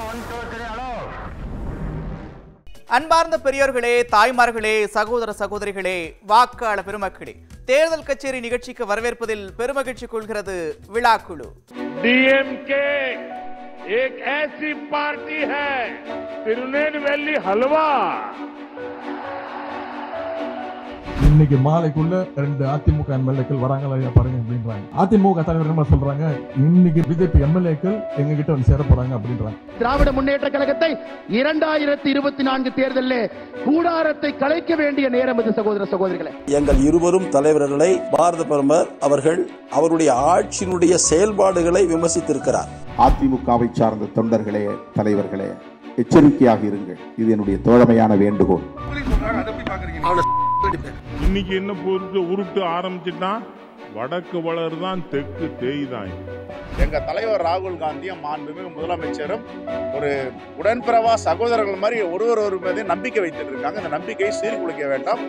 அன்பார்ந்த பெரியோர்களே, தாய்மார்களே, சகோதர சகோதரிகளே, வாக்காளர் பெருமக்களே, தேர்தல் கச்சேரி நிகழ்ச்சிக்கு வரவேற்பதில் பெருமகிழ்ச்சி கொள்கிறது விழாக்குழு. डीएमके एक ऐसी पार्टी है तिरुनेलवेली हलवा. இன்னைக்கு மாலைக்குள்ள 2 அதிமுக எம்எல்ஏக்கள் வராங்களா பாருங்க அப்படின்றாங்க. அதிமுக தலைவர் என்ன சொல்றாங்க, இன்னைக்கு பிஜேபி எம்எல்ஏக்கள் எங்க கிட்ட வந்து சேர போறாங்க அப்படின்றாங்க. திராவிட முன்னேற்ற கழகத்தை 2024 தேர்தலில் கூடாரத்தை கலைக்க வேண்டிய நேரம் இது சகோதர சகோதரிகளே. எங்கள் இருவரும் தலைவர்களை பாரத பிரதமர் அவர்கள் அவருடைய ஆட்சியினுடைய செயல்பாடுகளை விமர்சித்திருக்கிறார். அதிமுகவை சார்ந்த தொண்டர்களே, தலைவர்களே, எச்சரிக்கையாக இருங்கள். இது என்னுடைய தோழமையான வேண்டுகோள். இன்னைக்கு என்ன பொறுத்து உருட்டு ஆரம்பிச்சுட்டான், வடக்கு வளர்தான் தெற்கு தேய்தான். எங்க தலைவர் ராகுல் காந்தியும் மாண்புமிகு முதலமைச்சரும் ஒரு உடன்பிறவா சகோதரர்கள் மாதிரி ஒருவர் மீது நம்பிக்கை வைத்துட்டு இருக்காங்க. அந்த நம்பிக்கையை சீர்குலைக்க வேண்டாம்.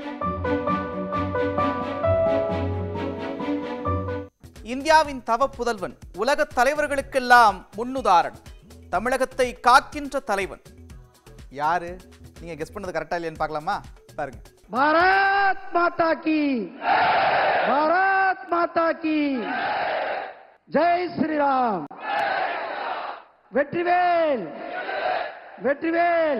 இந்தியாவின் தவ புதல்வன், உலக தலைவர்களுக்கெல்லாம் முன்னுதாரணம், தமிழகத்தை காக்கின்ற தலைவன் யாரு? நீங்க கெஸ் பண்ணது கரெக்டா இல்லையான்னு பார்க்கலாமா? பாருங்க. பாரத் மாதா கி, பாரத் மாதா கி ஜெய் ஸ்ரீராம். வெற்றிவேல், வெற்றிவேல்.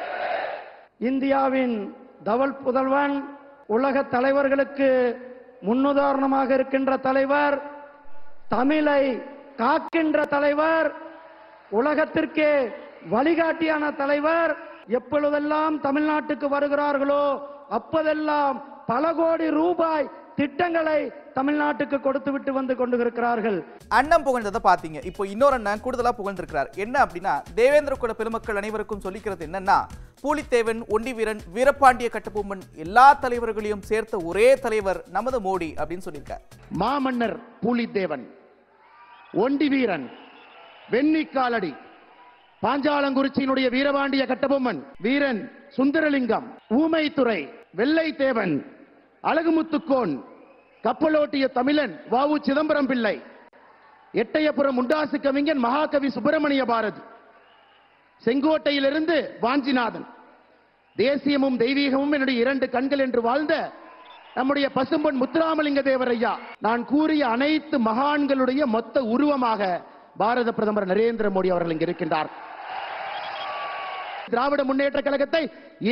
இந்தியாவின் தவல் புதல்வன், உலக தலைவர்களுக்கு முன்னுதாரணமாக இருக்கின்ற தலைவர், தமிழை காக்கின்ற தலைவர், உலகத்திற்கே வழிகாட்டியான தலைவர். எப்பொழுதெல்லாம் தமிழ்நாட்டுக்கு வருகிறார்களோ அப்போதெல்லாம் பல கோடி ரூபாய் திட்டங்களை தமிழ்நாட்டுக்கு கொடுத்து விட்டு வந்து கொண்டிருக்கிறார்கள். அண்ணன் புகழ்ந்ததை பாத்தீங்க. இப்போ இன்னொரு அண்ணன் கூடுதலா புகழ்ந்திருக்கிறார். என்ன அப்படின்னா, தேவேந்திர குல பெருமக்கள் அனைவருக்கும் சொல்லிக்கிறது என்னன்னா, பூலித்தேவன், ஒண்டி வீரன், வீரபாண்டிய கட்டபொம்மன் எல்லா தலைவர்களையும் சேர்த்த ஒரே தலைவர் நமது மோடி அப்படின்னு சொல்லியிருக்கார். மாமன்னர் பூலித்தேவன், ஒண்டி வீரன், வெண்ணிக்காலடி, பாஞ்சாலங்குறிச்சியினுடைய வீரபாண்டிய கட்டபொம்மன், வீரன் சுந்தரலிங்கம், ஊமைத்துறை, வெள்ளை தேவன், அழகுமுத்துக்கோன், கப்பலோட்டிய தமிழன் வ.உ. சிதம்பரம் பிள்ளை, எட்டயபுரம் முண்டாசு கவிஞன் மகாகவி சுப்பிரமணிய பாரதி, செங்கோட்டையிலிருந்து வாஞ்சிநாதன், தேசியமும் தெய்வீகமும் என்னுடைய 2 கண்கள் என்று வாழ்ந்த நம்முடைய பசும்பொன் முத்துராமலிங்க தேவர் ஐயா. நான் கூறிய அனைத்து மகான்களுடைய மொத்த உருவமாக பாரத பிரதமர் நரேந்திர மோடி அவர்கள் இங்கு இருக்கின்றார். திராவிட முன்னேற்ற கழகத்தை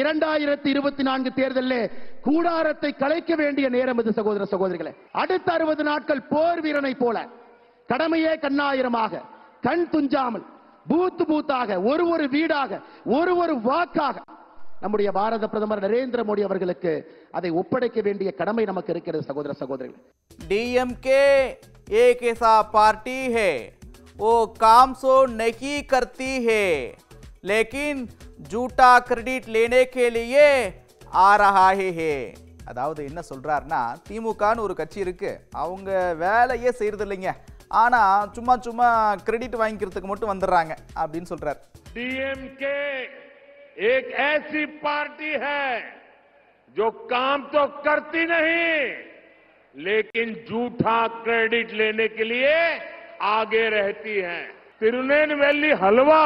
2024 தேர்தலில் கூடாரத்தை கலைக்க வேண்டிய நேரம் இது சகோதர சகோதரிகளே. அடுத்த 60 நாட்கள் போர் வீரனை போல கடமையே கண்ணாயிரமாக, கண் துஞ்சாமல், பூத்து பூத்தாக, ஒரு வீடாக, ஒரு வாக்காக நம்முடைய பாரத பிரதமர் நரேந்திர மோடி அவர்களுக்கு அதை ஒப்படைக்க வேண்டிய கடமை நமக்கு இருக்கிறது சகோதர சகோதரிகளே. डीएमके एक ऐसा पार्टी है वो काम सो नहीं करती है लेकिन झूठा क्रेडिट लेने के लिए आ रहा है. அதாவது என்ன சொல்றாருன்னா, திமுகன்னு ஒரு கட்சி இருக்கு, அவங்க வேலையே செய்யறது இல்லைங்க, ஆனா சும்மா சும்மா கிரெடிட் வாங்கிக்கிறதுக்கு மட்டும் வந்துடுறாங்க அப்படின்னு சொல்றாரு. डीएमके एक ऐसी पार्टी है जो काम तो करती नहीं लेकिन झूठा क्रेडिट लेने के लिए आगे रहती है. तिरुनेलवेली हलवा.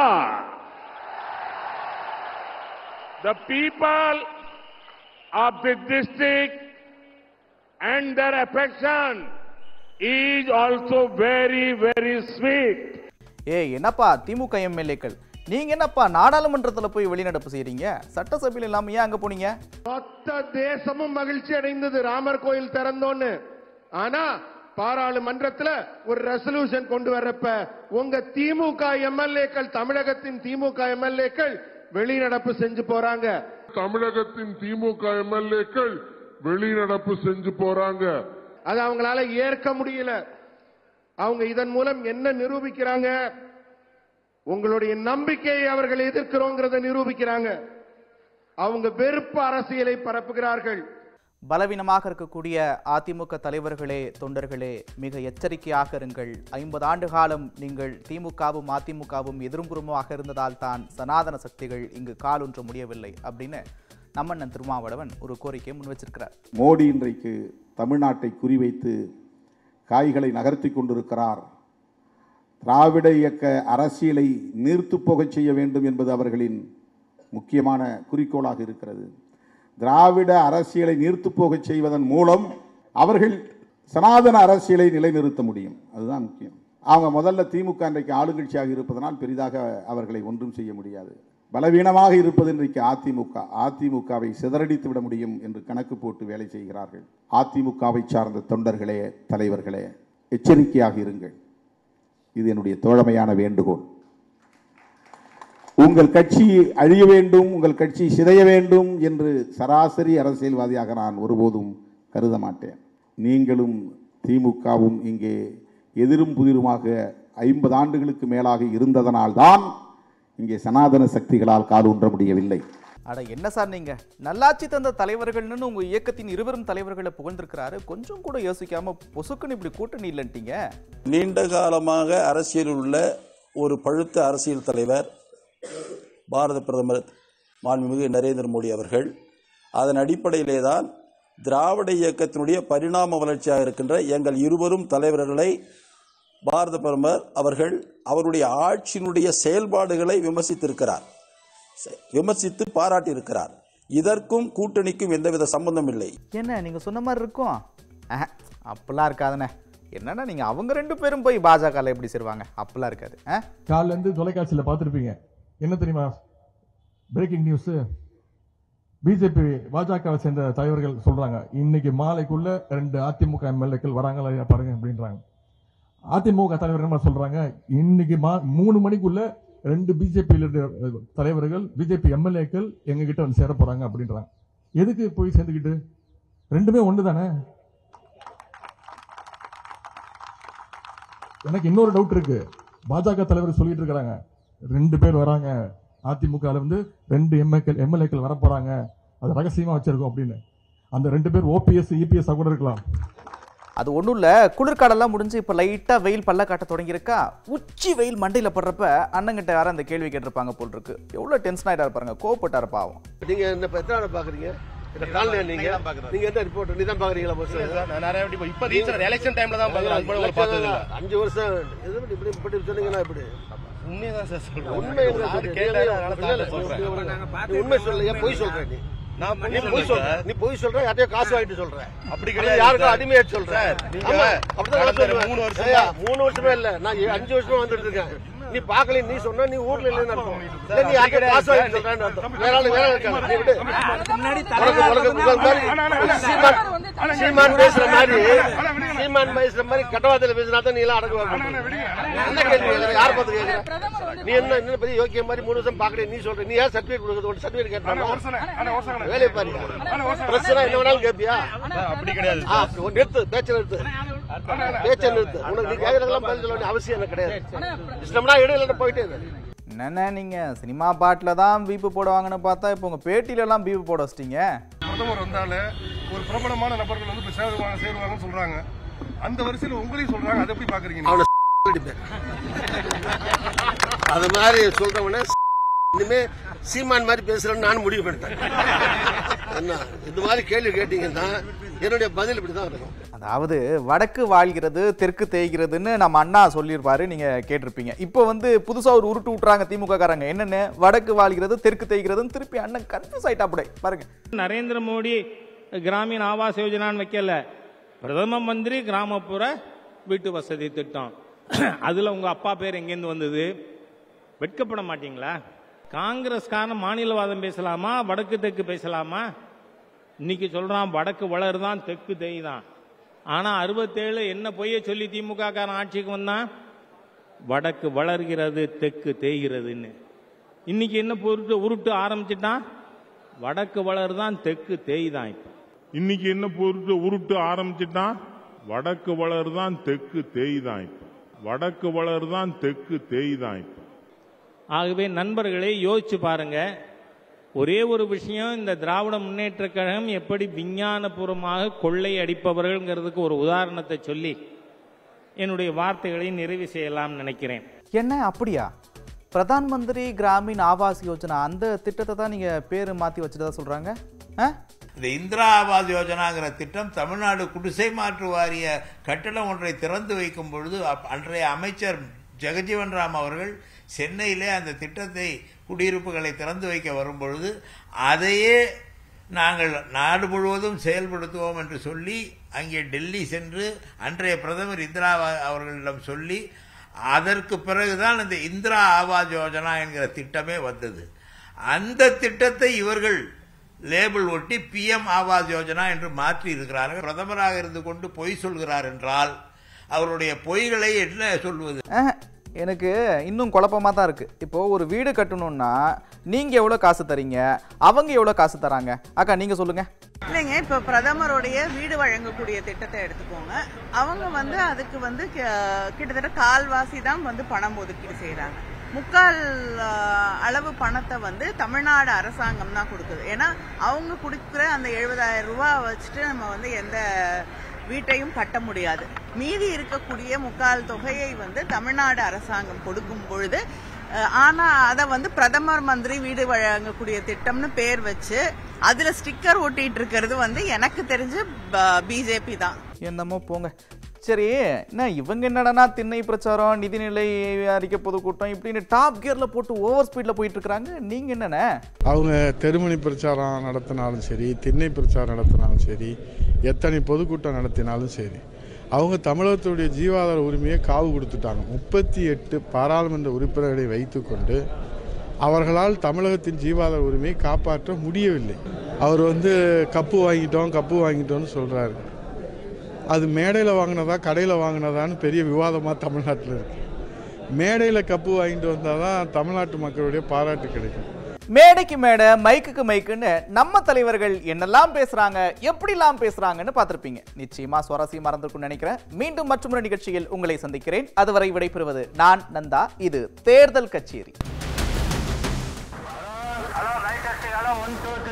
The people of the district and their affection is also very, very sweet. என்னப்பா திமுக எம்எல்ஏக்கள், நீங்க என்னப்பா நாடாளுமன்றத்துல போய் வெளிநடப்பு செய்றீங்க, சட்டசபையில் இல்லாம ஏன் அங்க போனீங்க? மொத்த தேசமும் மகிழ்ச்சி அடைந்தது ராமர் கோயில் திறந்தோன்னு. ஆனா பாராளுமன்றத்துல ஒரு ரெசல்யூஷன் கொண்டு வரப்ப உங்க திமுக எம்எல்ஏக்கள், தமிழகத்தின் திமுக எம்எல்ஏக்கள் வெளிநடப்பு செஞ்சு போறாங்க. தமிழகத்தின் திமுக எம்எல்ஏக்கள் வெளிநடப்பு செஞ்சு போறாங்க. அது அவங்களால ஏற்க முடியல. அவங்க இதன் மூலம் என்ன நிரூபிக்கிறாங்க? உங்களுடைய நம்பிக்கையை அவர்கள் எதிர்க்கிறோங்கிறத நிரூபிக்கிறாங்க. அவங்க வெறுப்பு அரசியலை பரப்புகிறார்கள். பலவீனமாக இருக்கக்கூடிய அதிமுக தலைவர்களே, தொண்டர்களே, மிக எச்சரிக்கையாக இருங்கள். 50 ஆண்டு காலம் நீங்கள் திமுகவும் அதிமுகவும் எதிர்புறமாக இருந்ததால் தான் சனாதன சக்திகள் இங்கு காலூன்ற முடியவில்லை அப்படின்னு நம்மண்ணன் திருமாவளவன் ஒரு கோரிக்கையை முன் வச்சிருக்கிறார். மோடி இன்றைக்கு தமிழ்நாட்டை குறிவைத்து காய்களை நகர்த்தி கொண்டிருக்கிறார். திராவிட இயக்க அரசியலை நீர்த்து போகச் செய்ய வேண்டும் என்பது அவர்களின் முக்கியமான குறிக்கோளாக இருக்கிறது. திராவிட அரசியலை நீர்த்து போகச் செய்வதன் மூலம் அவர்கள் சனாதன அரசியலை நிலைநிறுத்த முடியும். அதுதான் முக்கியம். அவங்க முதல்ல திமுக இன்றைக்கு ஆளுங்கட்சியாக இருப்பதனால் பெரிதாக அவர்களை ஒன்றும் செய்ய முடியாது. பலவீனமாக இருப்பது இன்றைக்கு அதிமுகவை சிதறடித்து விட முடியும் என்று கணக்கு போட்டு வேலை செய்கிறார்கள். அதிமுகவை சார்ந்த தொண்டர்களே, தலைவர்களே, எச்சரிக்கையாக இருங்கள். இது என்னுடைய தோழமையான வேண்டுகோள். உங்கள் கட்சி அழிய வேண்டும், உங்கள் கட்சி சிதைய வேண்டும் என்று சராசரி அரசியல்வாதியாக நான் ஒருபோதும் கருத மாட்டேன். நீங்களும் திமுகவும் இங்கே எதிரும் புதிருமாக 50 ஆண்டுகளுக்கு மேலாக இருந்ததனால்தான் இங்கே சனாதன சக்திகளால் காலூன்ற முடியவில்லை. அட என்ன சார், நீங்க நல்லாட்சி தந்த தலைவர்கள்னு உங்க இயக்கத்தின் இருவரும் தலைவர்களை புகழ்ந்திருக்கிறாரு. கொஞ்சம் கூட யோசிக்காம பொசுக்குன்னு இப்படி கூட்டணி இல்லைன்ட்டீங்க. நீண்ட காலமாக அரசியலில் உள்ள ஒரு பழுத்த அரசியல் தலைவர் பாரத பிரதமர் மாண்புமிகு நரேந்திர மோடி அவர்கள். அதன் அடிப்படையிலே தான் திராவிட இயக்கத்தினுடைய பரிணாம வளர்ச்சியாக இருக்கின்ற எங்கள் இருவரும் தலைவர்களை பாரத பிரதமர் அவர்கள் அவருடைய ஆட்சியினுடைய செயல்பாடுகளை விமர்சித்திருக்கிறார், விமர்சித்து பாராட்டியிருக்கிறார். இதற்கும் கூட்டணிக்கும் எந்தவித சம்பந்தம் இல்லை. என்ன நீங்க சொன்ன மாதிரி இருக்கும்? அப்பெல்லாம் இருக்காதுண்ணே. என்னன்னா நீங்க அவங்க 2 பேரும் போய் பாஜக எப்படி சேருவாங்க? அப்பெல்லாம் இருக்காது. காலைல இருந்து தொலைக்காட்சியில் பார்த்துருப்பீங்க. என்ன தெரியுமா பிரேக்கிங் நியூஸ்? பிஜேபி பாஜகவை சேர்ந்த தலைவர்கள் சொல்றாங்க, இன்னைக்கு மாலைக்குள்ள 2 அதிமுக எம்எல்ஏக்கள் வராங்களா பாருங்க அப்படின்றாங்க. அதிமுக தலைவர் என்ன சொல்றாங்க, இன்னைக்கு 3 மணிக்குள்ள 2 பிஜேபி தலைவர்கள், பிஜேபி எம்எல்ஏக்கள் எங்க கிட்ட வந்து சேர போறாங்க அப்படின்றாங்க. எதுக்கு போய் சேர்ந்துக்கிட்டு? ரெண்டுமே ஒன்று தானே. எனக்கு இன்னொரு டவுட் இருக்கு. பாஜக தலைவர் சொல்லிட்டு இருக்காங்க 2 பேர் வராங்க, அதிமுக இருந்து 2 எம்எல்ஏக்கள் வர போறாங்க, அது ரகசியமா வச்சிருக்கோம் அப்படின்னு. அந்த 2 பேர் ஓபிஎஸ் இபிஎஸ் கூட இருக்கலாம். அது ஒன்றும் இல்லை, குளிர்காலெல்லாம் முடிஞ்சு இப்போ லைட்டாக வெயில் பல்ல காட்ட தொடங்கியிருக்கா. உச்சி வெயில் மண்டையில் படுறப்ப அண்ணங்கிட்ட யாரும் அந்த கேள்வி கேட்டிருப்பாங்க போல் இருக்கு. எவ்வளோ டென்ஷன் ஆகிட்டா இருப்பாங்க, கோவப்பட்டாரு பாவம். நீங்க என்ன எத்தனை பாக்குறீங்க? நீங்க என்ன ரிப்போர்ட் நீ தான் பாக்குறீங்களா? இப்ப எலெக்ஷன் டைம்ல தான் பாக்குறேன். 5 வருஷம் இப்படி சொன்னீங்கன்னா இப்படி உண்மைதான் சார் சொல்றேன். உண்மை சொல்ல பொய் சொல்றேன். நீ பொய் சொல்ற, யார்ட்டையோ காசு வாங்கிட்டு சொல்ற. அப்படி கிடையாது, யாருக்கும் அடிமையாட்டு சொல்ற. 3 வருஷமே இல்ல, நான் 5 வருஷமா வந்துட்டு இருக்கேன். நீ பாக்கல, நீ சொன்ன நீ ஊர்ல இல்லன்னு அர்த்தம். நீ யார்கிட்ட காசு வாங்கிட்டு சொல்றேன்னு அர்த்தம். வேற இருக்காங்க. நீ விடு. சீமான் பேசுற மாதிரி கட்டவாதத்துல பேசினா தான் நீ எல்லாம் அடக்குவாங்க. என்ன கேள்வி யார் பார்த்து கேட்கிற? நீ என்ன பெரிய யோக்கிய மாதிரி 3 வருஷம் பாக்கல நீ சொல்ற. நீ யார் சர்டிபிகேட் கொடுக்குறது? சர்டிபிகேட் கேட்பாங்க. வேலை பாரு. பிரச்சனை என்ன வேணாலும் கேட்பியா? அப்படி கிடையாது. நிறுத்து, பேச்சை நிறுத்து. உனக்கு நீ கேட்கறதெல்லாம் பதில் சொல்ல வேண்டிய அவசியம் எனக்கு கிடையாது. இஷ்டம்னா இடையில போயிட்டே இருக்கு. என்னண்ணே நீங்க சினிமா பாட்டில தான் பீப்பு போடுவாங்கன்னு பார்த்தா இப்போ உங்க பேட்டில எல்லாம் பீப்பு போட வச்சிட்டீங்க. பிரதமர் வந்தாலே ஒரு பிரபலமான நபர்கள் வந்து சேருவாங்கன்னு சொல்றாங்க. அந்த வரிசையில் உங்களையும் சொல்றாங்க. அதை எப்படி பாக்குறீங்க? அது மாதிரி சொல்றவன இனிமே சீமான் மாதிரி பேசுறேன்னு நான் முடிவு பண்ணிட்டேன். என்ன இந்த மாதிரி கேள்வி கேட்டீங்கன்னா என்னுடைய பதில் இப்படிதான் இருக்கும். அதாவது வடக்கு வாழ்கிறது தெற்கு தேய்கிறதுன்னு நம்ம அண்ணா சொல்லியிருப்பாரு, நீங்க கேட்டிருப்பீங்க. இப்போ வந்து புதுசா ஒரு உருட்டு விட்டுறாங்க திமுக காரங்க. என்னன்னு வடக்கு வாழ்கிறது தெற்கு தேய்கிறதுன்னு திருப்பி அண்ணன் கன்ஃபியூஸ் ஆயிட்டா அப்படி பாருங்க. நரேந்திர மோடி கிராமீண ஆவாஸ் யோஜனான்னு வைக்கல, பிரதம மந்திரி கிராமப்புற வீட்டு வசதி திட்டம். அதுல உங்க அப்பா பேர் எங்கேருந்து வந்தது? வெட்கப்பட மாட்டீங்களா? காங்கிரஸ்காரன் மாநிலவாதம் பேசலாமா, வடக்கு தெற்கு பேசலாமா? இன்னைக்கு சொல்றான் வடக்கு வளருதான் தெற்கு தேய்தான். ஆனா 67 என்ன பொய்ய சொல்லி திமுக காரன் ஆட்சிக்கு வந்தான்? வடக்கு வளர்கிறது தெற்கு தேய்கிறதுன்னு. இன்னைக்கு என்ன பொருட்டு உருட்டு ஆரம்பிச்சுட்டான்? வடக்கு வளருதான் தெற்கு தேய்தான். இப்ப இன்னைக்கு என்ன பொருட்டு உருட்டு ஆரம்பிச்சுட்டான்? வடக்கு வளருதான் தெற்கு தேய்தான். இப்ப வடக்கு வளருதான் தெற்கு தேய்தான். இப்ப ஆகவே நண்பர்களே யோசிச்சு பாருங்க. ஒரே ஒரு விஷயம், இந்த திராவிட முன்னேற்ற கழகம் எப்படி விஞ்ஞானபூர்வமாக கொள்ளை அடிப்பவர்கள்ங்கிறதுக்கு ஒரு உதாரணத்தை சொல்லி என்னுடைய வார்த்தைகளை நிறைவு செய்யலாம் நினைக்கிறேன். என்ன அப்படியா? பிரதான் மந்திரி கிராமீண் ஆவாஸ் யோஜனா அந்த திட்டத்தை தான் நீங்க பேரு மாத்தி வச்சுட்டதா சொல்றாங்க. இந்த இந்திரா ஆவாஸ் யோஜனாங்கிற திட்டம் தமிழ்நாடு குடிசை மாற்று வாரிய கட்டடம் ஒன்றை திறந்து வைக்கும் பொழுது அன்றைய அமைச்சர் ஜெகஜீவன் ராம் அவர்கள் சென்னையிலே அந்த திட்டத்தை குடியிருப்புகளை திறந்து வைக்க வரும்பொழுது அதையே நாங்கள் நாடு முழுவதும் செயல்படுத்துவோம் என்று சொல்லி அங்கே டெல்லி சென்று அன்றைய பிரதமர் இந்திரா அவர்களிடம் சொல்லி அதற்கு பிறகுதான் இந்த இந்திரா ஆவாஸ் யோஜனா என்கிற திட்டமே வந்தது. அந்த திட்டத்தை இவர்கள் லேபிள் ஒட்டி PM ஆவாஸ் யோஜனா என்று மாற்றி இருக்கிறார்கள். பிரதமராக இருந்து கொண்டு பொய் சொல்கிறார் என்றால் அவருடைய பொய்களை என்ன சொல்வது? எனக்கு இன்னும் குழப்பமா தான் இருக்கு. இப்போ ஒரு வீடு கட்டணும்னா நீங்க எவ்வளவு காசு தரீங்க, அவங்க எவ்வளவு காசு தராங்க? அக்கா நீங்க சொல்லுங்க. இல்லைங்க, இப்போ பிரதமருடைய வீடு வழங்கக்கூடிய திட்டத்தை எடுத்துக்கோங்க. அவங்க அதுக்கு கிட்டத்தட்ட கால்வாசி தான் பணம் ஒதுக்கீடு செய்யறாங்க. முக்கால் அளவு பணத்தை தமிழ்நாடு அரசாங்கம் தான் கொடுக்குது. ஏன்னா அவங்க கொடுக்குற அந்த 70,000 ரூபாய் வச்சுட்டு நம்ம எந்த வீட்டையும் கட்ட முடியாது. மீதி இருக்கக்கூடிய முக்கால் தொகையை தமிழ்நாடு அரசாங்கம் கொடுக்கும் பொழுது, ஆனா அதை பிரதமர் மந்திரி வீடு வழங்கக்கூடிய திட்டம்னு பேர் வச்சு அதுல ஸ்டிக்கர் ஒட்டிட்டு இருக்கிறது எனக்கு தெரிஞ்சு பிஜேபி தான். என்னமோ போங்க. சரி, என்ன இவங்க என்னடனா திண்ணை பிரச்சாரம், நிதிநிலை அறிக்கை பொதுக்கூட்டம் இப்படின்னு டாப் கியர்ல போட்டு ஓவர் ஸ்பீட்ல போயிட்டு இருக்காங்க. நீங்க என்னன்னா அவங்க தெருமணி பிரச்சாரம் நடத்தினாலும் சரி, திண்ணை பிரச்சாரம் நடத்தினாலும் சரி, எத்தனை பொதுக்கூட்டம் நடத்தினாலும் சரி, அவங்க தமிழகத்துடைய ஜீவாதார உரிமையை காவு கொடுத்துட்டாங்க. 38 பாராளுமன்ற உறுப்பினர்களை வைத்துக்கொண்டு அவர்களால் தமிழகத்தின் ஜீவாதார உரிமையை காப்பாற்ற முடியவில்லை. அவர் கப்பு வாங்கிட்டோம்னு சொல்றாரு. அது மேடையில் வாங்கினதா கடையில் வாங்கினதான்னு பெரிய விவாதமாக தமிழ்நாட்டில் இருக்கு. மேடையில் கப்பு வாங்கிட்டு வந்தால் தான் தமிழ்நாட்டு மக்களுடைய பாராட்டு கிடைக்கும். மேடைக்கு மேடை, மைக்குக்கு மைக்குன்னு நம்ம தலைவர்கள் என்னெல்லாம் பேசுறாங்க, எப்படிலாம் பேசுறாங்கன்னு பார்த்திருப்பீங்க. நிச்சயமா சுவாரஸ்யமா இருந்திருக்கும்னு நினைக்கிறேன். மீண்டும் மற்றொரு நிகழ்ச்சியில் உங்களை சந்திக்கிறேன். அதுவரை விடைபெறுவது நான் நந்தா. இது தேர்தல் கச்சேரி.